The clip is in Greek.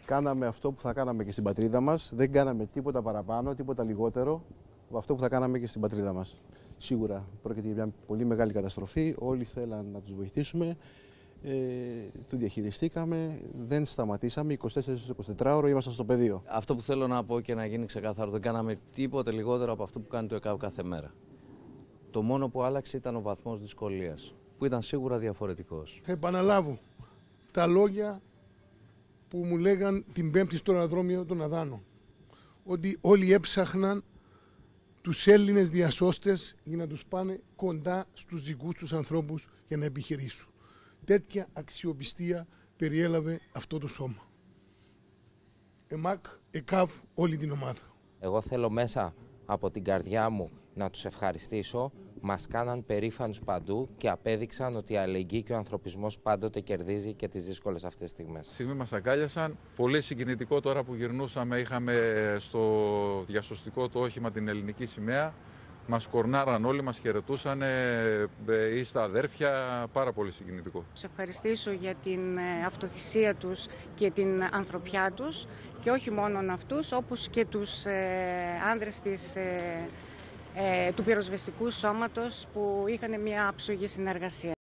Κάναμε αυτό που θα κάναμε και στην πατρίδα μας. Δεν κάναμε τίποτα παραπάνω, τίποτα λιγότερο από αυτό που θα κάναμε και στην πατρίδα μας. Σίγουρα πρόκειται για μια πολύ μεγάλη καταστροφή. Όλοι θέλαν να τους βοηθήσουμε. Το διαχειριστήκαμε, δεν σταματήσαμε. 24 ώρο ήμασταν στο πεδίο. Αυτό που θέλω να πω και να γίνει ξεκάθαρο, δεν κάναμε τίποτε λιγότερο από αυτό που κάνει το ΕΚΑΒ κάθε μέρα. Το μόνο που άλλαξε ήταν ο βαθμός δυσκολίας, που ήταν σίγουρα διαφορετικός. Θα επαναλάβω τα λόγια που μου λέγαν την Πέμπτη στο αεροδρόμιο των Αδάνων. Ότι όλοι έψαχναν τους Έλληνες διασώστες για να τους πάνε κοντά στους δικούς τους ανθρώπους για να επιχειρήσουν. Τέτοια αξιοπιστία περιέλαβε αυτό το σώμα. ΕΜΑΚ, ΕΚΑΒ, όλη την ομάδα. Εγώ θέλω μέσα από την καρδιά μου να τους ευχαριστήσω. Μας κάναν περήφανους παντού και απέδειξαν ότι η αλληλεγγύη και ο ανθρωπισμός πάντοτε κερδίζει και τις δύσκολες αυτές τις στιγμές. Στη στιγμή μας αγκάλιασαν. Πολύ συγκινητικό τώρα που γυρνούσαμε, είχαμε στο διασωστικό το όχημα την ελληνική σημαία. Μας κορνάραν όλοι, μας χαιρετούσαν ή στα αδέρφια, πάρα πολύ συγκινητικό. Σε ευχαριστήσω για την αυτοθυσία τους και την ανθρωπιά τους και όχι μόνο αυτούς, όπως και τους άνδρες του πυροσβεστικού σώματος που είχαν μια άψογη συνεργασία.